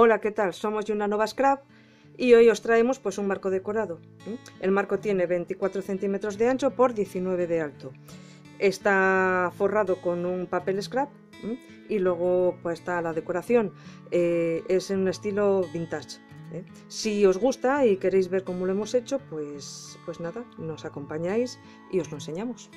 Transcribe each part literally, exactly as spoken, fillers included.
Hola, ¿qué tal? Somos de una nueva Scrap y hoy os traemos pues un marco decorado. El marco tiene veinticuatro centímetros de ancho por diecinueve de alto. Está forrado con un papel scrap y luego pues está la decoración. Eh, es en un estilo vintage. ¿eh? Si os gusta y queréis ver cómo lo hemos hecho, pues, pues nada, nos acompañáis y os lo enseñamos.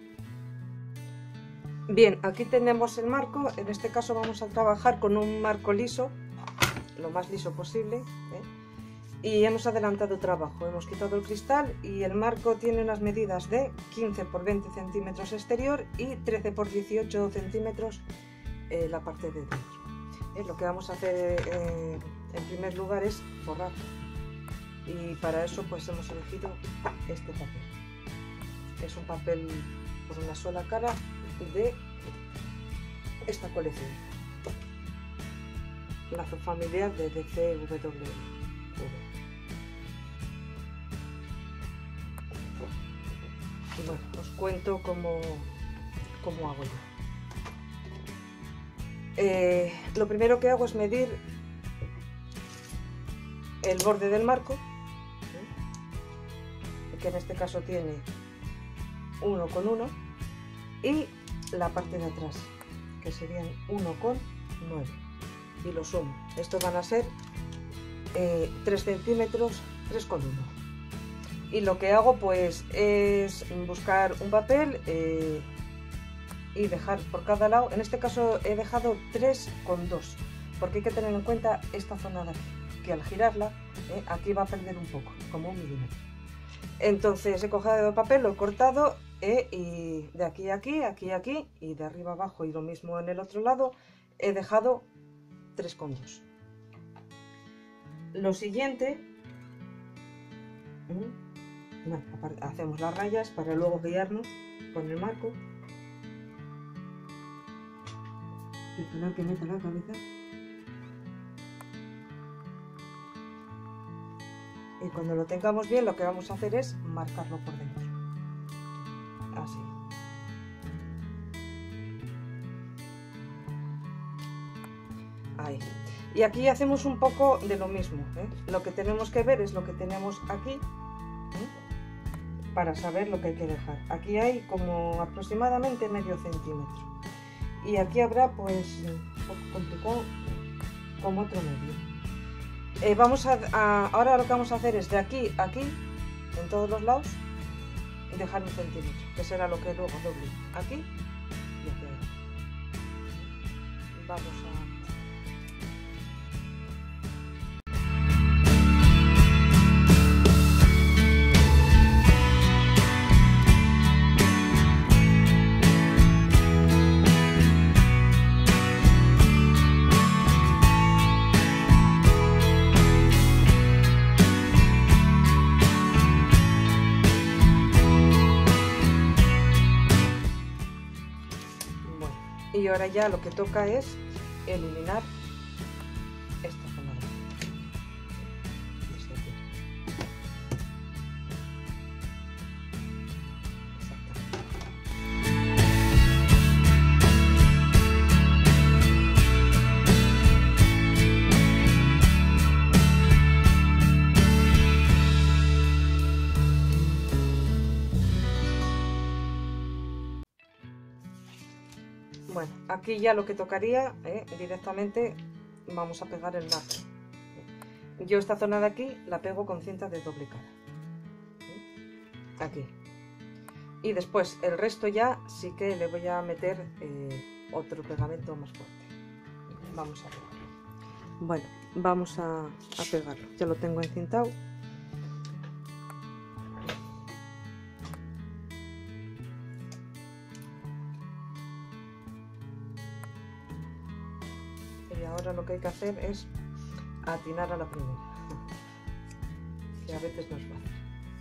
Bien, aquí tenemos el marco. En este caso vamos a trabajar con un marco liso, lo más liso posible, ¿eh? Y hemos adelantado trabajo, hemos quitado el cristal y el marco tiene unas medidas de quince por veinte centímetros exterior y trece por dieciocho centímetros eh, la parte de dentro. ¿Eh? Lo que vamos a hacer eh, en primer lugar es forrar, y para eso pues hemos elegido este papel. Es un papel con una sola cara de esta colección, lazo familiar de D C W V. Y bueno, os cuento cómo, cómo hago yo. Eh, lo primero que hago es medir el borde del marco, ¿eh? que en este caso tiene uno con uno, y la parte de atrás, que serían uno con nueve, y lo sumo. Estos van a ser eh, tres centímetros, tres con uno. Y lo que hago pues es buscar un papel eh, y dejar por cada lado. En este caso he dejado tres con dos, porque hay que tener en cuenta esta zona de aquí, que al girarla eh, aquí va a perder un poco, como un milímetro. Entonces he cogido el papel, lo he cortado eh, y de aquí a aquí, aquí a aquí, y de arriba abajo, y lo mismo en el otro lado, he dejado tres con dos. Lo siguiente, bueno, hacemos las rayas para luego guiarnos con el marco. Esperar que meta la cabeza. Y cuando lo tengamos bien, lo que vamos a hacer es marcarlo por dentro. Así. Ahí. Y aquí hacemos un poco de lo mismo, ¿eh? Lo que tenemos que ver es lo que tenemos aquí, ¿eh? para saber lo que hay que dejar. Aquí hay como aproximadamente medio centímetro. Y aquí habrá pues un poco complicado, como otro medio. Eh, vamos a, a, ahora lo que vamos a hacer es de aquí a aquí, en todos los lados, y dejar un centímetro, que será lo que luego doble aquí y aquí. Vamos a... Y ahora ya lo que toca es eliminar esta zona de aquí. Desde aquí. Bueno, aquí ya lo que tocaría eh, directamente vamos a pegar el marco. Yo esta zona de aquí la pego con cinta de doble cara. Aquí. Y después el resto ya sí que le voy a meter eh, otro pegamento más fuerte. Vamos a pegarlo. Bueno, vamos a, a pegarlo. Ya lo tengo encintado. Y ahora lo que hay que hacer es atinar a la primera, que a veces no es fácil.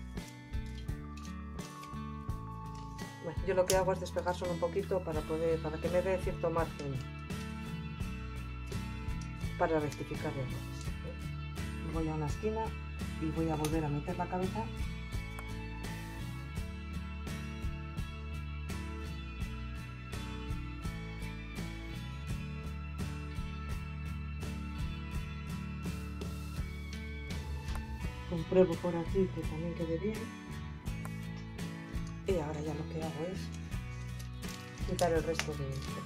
Bueno, yo lo que hago es despegar solo un poquito para poder, para que me dé cierto margen para rectificar errores. Voy a una esquina y voy a volver a meter la cabeza. compruebo por aquí que también quede bien. Y ahora ya lo que hago es quitar el resto de esto.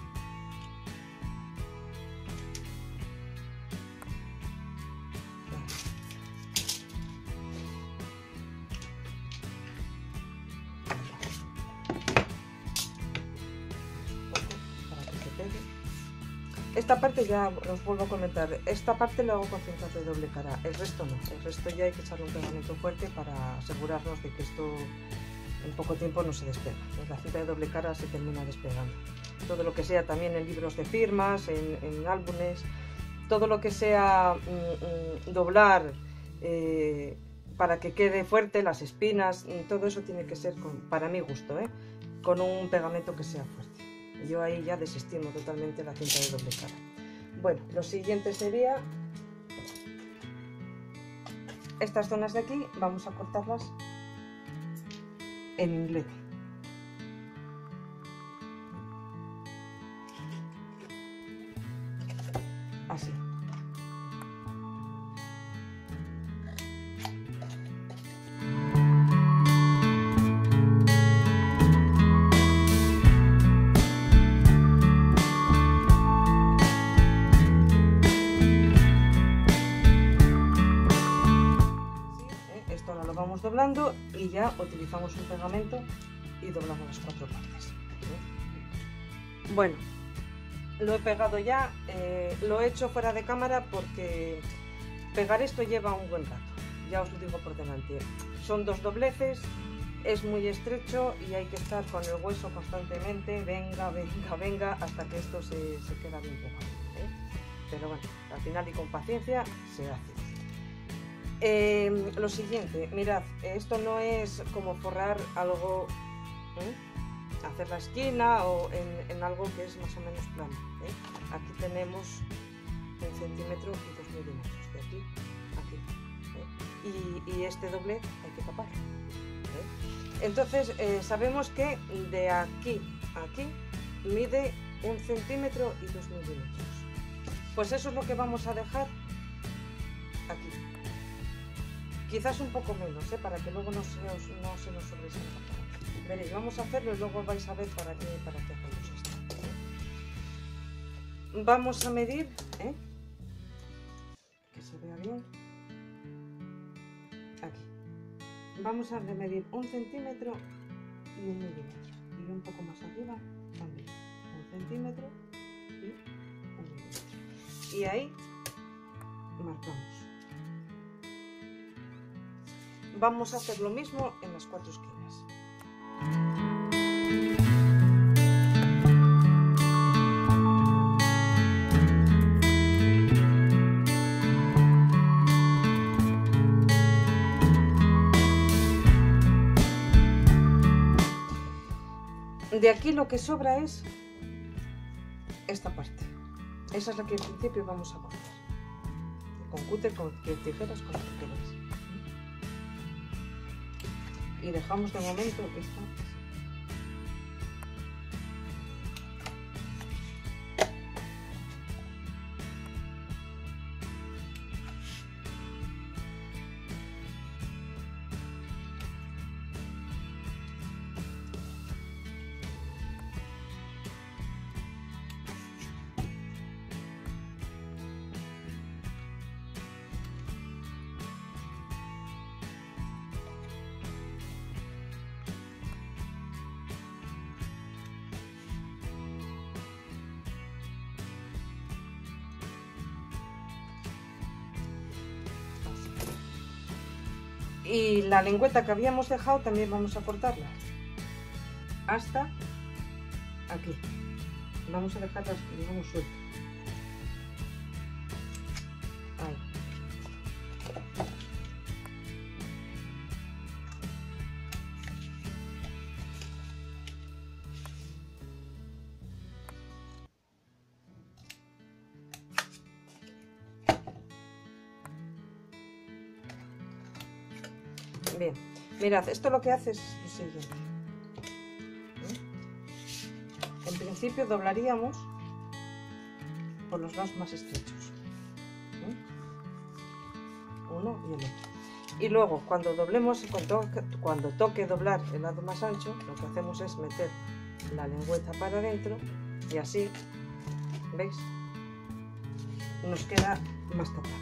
Para que se pegue. Esta parte ya os vuelvo a comentar, esta parte lo hago con cintas de doble cara, el resto no, el resto ya hay que echarle un pegamento fuerte para asegurarnos de que esto en poco tiempo no se despega. La cinta de doble cara se termina despegando. Todo lo que sea también en libros de firmas, en, en álbumes, todo lo que sea mm, mm, doblar eh, para que quede fuerte, las espinas, todo eso tiene que ser, con, para mi gusto, ¿eh? Con un pegamento que sea fuerte. Yo ahí ya desestimo totalmente la cinta de doble cara. Bueno, lo siguiente sería estas zonas de aquí, vamos a cortarlas en inglés. Así. Vamos doblando y ya utilizamos un pegamento y doblamos las cuatro partes. Bueno, lo he pegado ya, eh, lo he hecho fuera de cámara porque pegar esto lleva un buen rato, ya os lo digo por delante. Son dos dobleces, es muy estrecho y hay que estar con el hueso constantemente, venga, venga, venga, hasta que esto se, se queda bien pegado, ¿eh? Pero bueno, al final y con paciencia se hace. Eh, lo siguiente, mirad, esto no es como forrar algo, ¿eh? Hacer la esquina o en, en algo que es más o menos plano, ¿eh? Aquí tenemos un centímetro y dos milímetros, de aquí a aquí, ¿eh? y, y este doblez hay que tapar, ¿eh? Entonces eh, sabemos que de aquí a aquí mide un centímetro y dos milímetros, pues eso es lo que vamos a dejar aquí. Quizás un poco menos, ¿eh? Para que luego no se, os, no se nos sobresalga. Veréis, vamos a hacerlo y luego vais a ver para qué, para qué hacemos esto, ¿eh? Vamos a medir, ¿eh? Que se vea bien. Aquí. Vamos a medir un centímetro y un milímetro. Y un poco más arriba también. Un centímetro y un milímetro. Y ahí marcamos. Vamos a hacer lo mismo en las cuatro esquinas. De aquí lo que sobra es esta parte. Esa es la que en principio vamos a cortar. Con cúter, con tijeras, con lo que queráis. Y dejamos de momento esta. Y la lengüeta que habíamos dejado también vamos a cortarla hasta aquí. Vamos a dejarlas, digamos, sueltas. Ahí. Bien, mirad, esto lo que hace es lo siguiente. En principio doblaríamos por los lados más estrechos, uno y el otro. Y luego cuando doblemos, cuando, cuando toque doblar el lado más ancho, lo que hacemos es meter la lengüeta para adentro y así, ¿veis? Nos queda más tapado.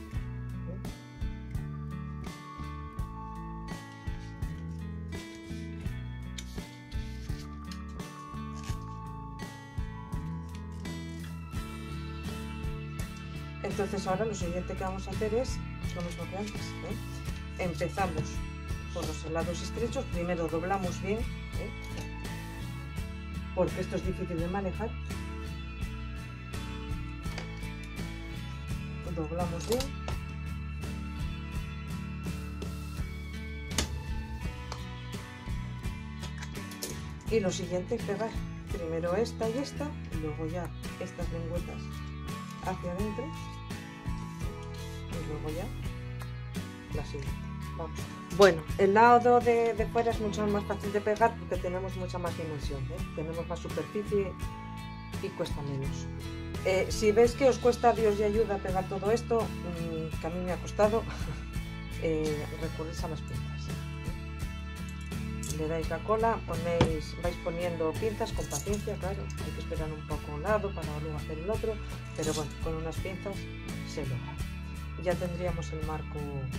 Entonces ahora lo siguiente que vamos a hacer es lo mismo que antes, ¿eh? Empezamos por los lados estrechos, primero doblamos bien, ¿eh? Porque esto es difícil de manejar. Doblamos bien. Y lo siguiente es pegar primero esta y esta, y luego ya estas lengüetas hacia adentro, y luego ya la siguiente. Vamos. Bueno, el lado de, de fuera es mucho más fácil de pegar porque tenemos mucha más dimensión, ¿eh? Tenemos más superficie y cuesta menos. Eh, si veis que os cuesta, Dios y ayuda a pegar todo esto, mmm, que a mí me ha costado, eh, recurrís a las pinzas. Le dais la cola, ponéis, vais poniendo pinzas con paciencia, claro, hay que esperar un poco un lado para luego hacer el otro, pero bueno, con unas pinzas se logra. Ya tendríamos el marco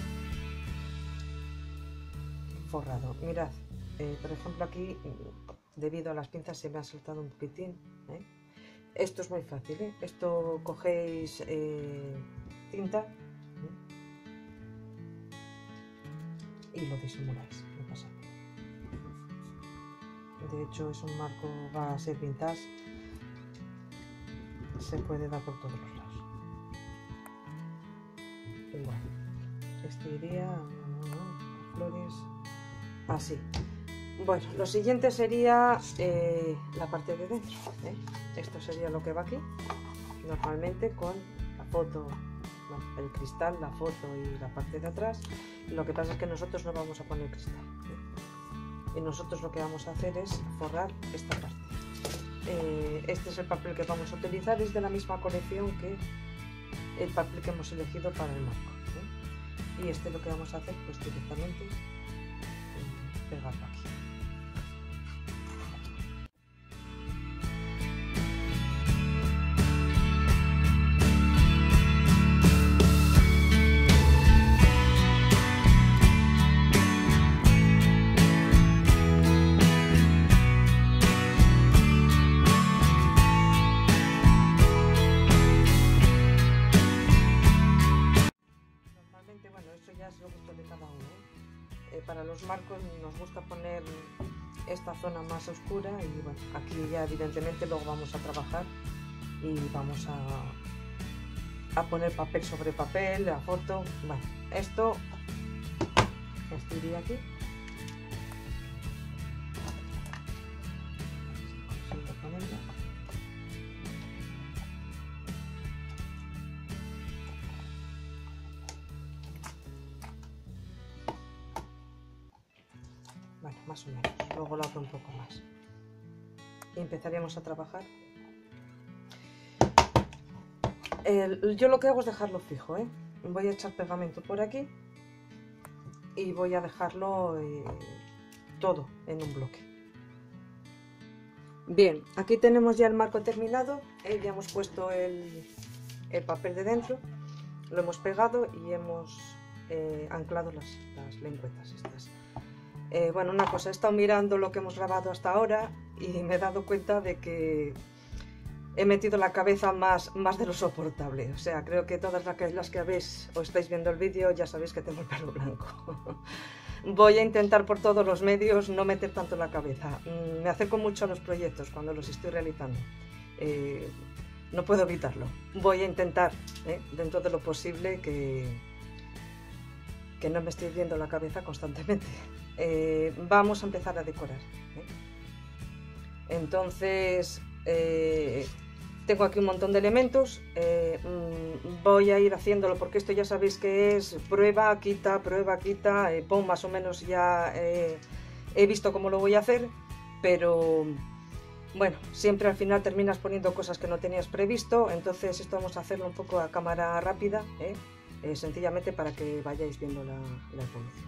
forrado. Mirad, eh, por ejemplo aquí, debido a las pinzas se me ha saltado un poquitín, ¿eh? Esto es muy fácil, ¿eh? Esto cogéis eh, tinta, ¿eh? Y lo disimuláis, no pasa nada. De hecho es un marco, va a ser vintage, se puede dar por todos los lados. Igual, este iría, no, no, no, flores, así. Bueno, lo siguiente sería eh, la parte de dentro, ¿eh? Esto sería lo que va aquí, normalmente con la foto, bueno, el cristal, la foto y la parte de atrás. Lo que pasa es que nosotros no vamos a poner cristal, ¿eh? Y nosotros lo que vamos a hacer es forrar esta parte. Eh, este es el papel que vamos a utilizar, es de la misma colección que el papel que hemos elegido para el marco, ¿eh? Y este lo que vamos a hacer pues directamente eh, pegarlo aquí. Para los marcos nos gusta poner esta zona más oscura y bueno, aquí ya evidentemente luego vamos a trabajar y vamos a, a poner papel sobre papel, la foto. Bueno, esto, esto iría aquí. Bueno, más o menos, luego lo abro un poco más y empezaríamos a trabajar. El, yo lo que hago es dejarlo fijo, ¿eh? Voy a echar pegamento por aquí y voy a dejarlo eh, todo en un bloque. Bien, aquí tenemos ya el marco terminado, eh, ya hemos puesto el, el papel de dentro, lo hemos pegado y hemos eh, anclado las, las lengüetas estas. Eh, bueno, una cosa, he estado mirando lo que hemos grabado hasta ahora y me he dado cuenta de que he metido la cabeza más, más de lo soportable. O sea, creo que todas las que, las que habéis o estáis viendo el vídeo ya sabéis que tengo el pelo blanco. Voy a intentar por todos los medios no meter tanto la cabeza. Me acerco mucho a los proyectos cuando los estoy realizando. Eh, no puedo evitarlo. Voy a intentar, eh, dentro de lo posible, que, que no me esté viendo la cabeza constantemente. Eh, vamos a empezar a decorar, ¿eh? Entonces eh, tengo aquí un montón de elementos, eh, voy a ir haciéndolo porque esto ya sabéis que es prueba, quita, prueba, quita, eh, pon más o menos ya eh, he visto cómo lo voy a hacer, pero bueno, siempre al final terminas poniendo cosas que no tenías previsto, entonces esto vamos a hacerlo un poco a cámara rápida, ¿eh? eh, sencillamente para que vayáis viendo la, la evolución.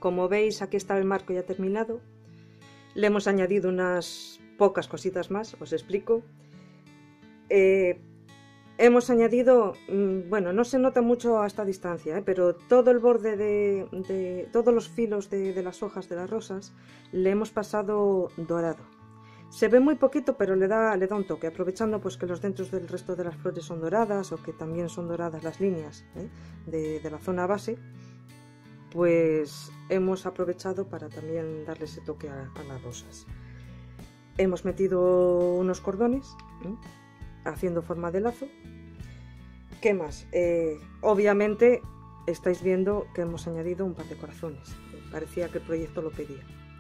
como veis, aquí está el marco ya terminado. Le hemos añadido unas pocas cositas más, os explico. Eh, hemos añadido, bueno, no se nota mucho a esta distancia, ¿eh? Pero todo el borde de, de todos los filos de, de las hojas de las rosas le hemos pasado dorado. Se ve muy poquito, pero le da, le da un toque, aprovechando pues que los dentros del resto de las flores son doradas, o que también son doradas las líneas, ¿eh? de, de la zona base, pues hemos aprovechado para también darle ese toque a, a las rosas. Hemos metido unos cordones, ¿eh? haciendo forma de lazo. ¿Qué más? Eh, obviamente estáis viendo que hemos añadido un par de corazones, parecía que el proyecto lo pedía.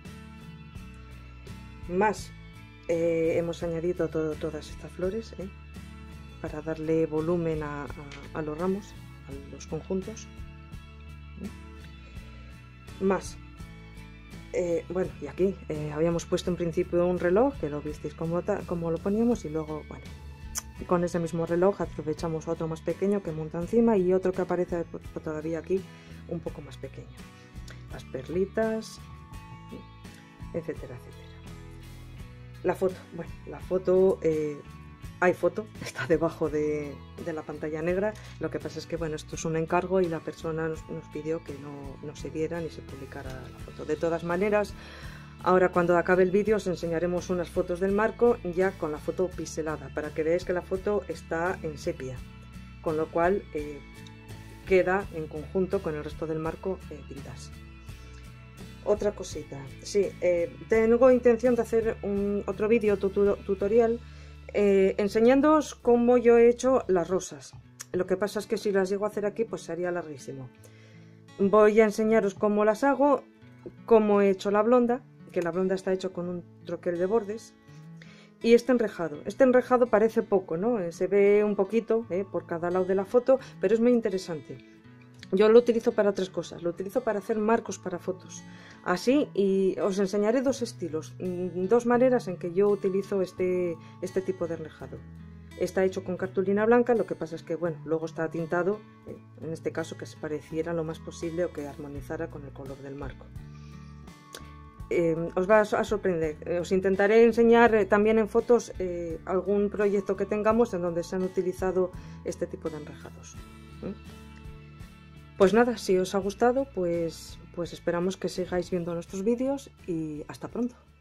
Más. Eh, hemos añadido todo, todas estas flores, ¿eh? para darle volumen a, a, a los ramos, a los conjuntos. ¿eh? Más, eh, bueno, y aquí eh, habíamos puesto en principio un reloj, que lo visteis como, como lo poníamos, y luego, bueno, con ese mismo reloj aprovechamos otro más pequeño que monta encima y otro que aparece todavía aquí un poco más pequeño. Las perlitas, etcétera, etcétera. La foto, bueno, la foto, eh, hay foto, está debajo de, de la pantalla negra. Lo que pasa es que, bueno, esto es un encargo y la persona nos, nos pidió que no, no se viera ni se publicara la foto. De todas maneras, ahora cuando acabe el vídeo os enseñaremos unas fotos del marco ya con la foto pixelada, para que veáis que la foto está en sepia, con lo cual eh, queda en conjunto con el resto del marco eh, vintage. Otra cosita, sí, eh, tengo intención de hacer un, otro vídeo tutu tutorial eh, enseñándoos cómo yo he hecho las rosas. Lo que pasa es que si las llego a hacer aquí pues sería larguísimo. Voy a enseñaros cómo las hago, cómo he hecho la blonda, que la blonda está hecho con un troquel de bordes, y este enrejado. Este enrejado parece poco, ¿no? Eh, se ve un poquito eh, por cada lado de la foto, pero es muy interesante. Yo lo utilizo para tres cosas. Lo utilizo para hacer marcos para fotos. Así, y os enseñaré dos estilos, dos maneras en que yo utilizo este, este tipo de enrejado. Está hecho con cartulina blanca, lo que pasa es que, bueno, luego está tintado, eh, en este caso que se pareciera lo más posible o que armonizara con el color del marco. Eh, os va a sorprender. Eh, os intentaré enseñar eh, también en fotos eh, algún proyecto que tengamos en donde se han utilizado este tipo de enrejados. ¿Eh? Pues nada, si os ha gustado, pues, pues esperamos que sigáis viendo nuestros vídeos y hasta pronto.